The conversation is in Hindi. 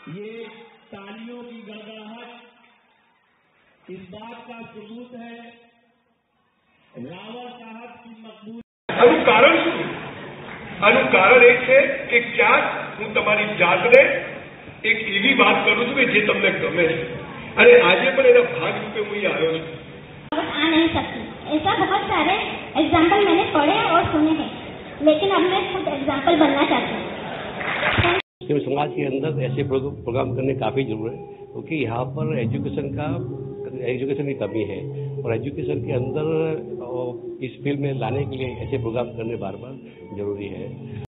ये तालियों की गड़गड़ाहट इस बात का सबूत है रावत साहब की मकबूल। આનું કારણ શું? આનું કારણ એ છે કે ક્યાંક હું તમારી જાતને એક એવી વાત કરું છું કે જે તમને ગમે છે અને આજે પણ એના ભાગરૂપે હું અહીં આવ્યો છું। आ नहीं सकती, ऐसा बहुत सारे एग्जाम्पल मैंने पढ़े और सुने हैं, लेकिन अब मैं खुद एग्जाम्पल बनना चाहती हूँ। समाज के अंदर ऐसे प्रोग्राम करने काफ़ी जरूर है, क्योंकि यहाँ पर एजुकेशन की कमी है और एजुकेशन के अंदर इस फील्ड में लाने के लिए ऐसे प्रोग्राम करने बार बार जरूरी है।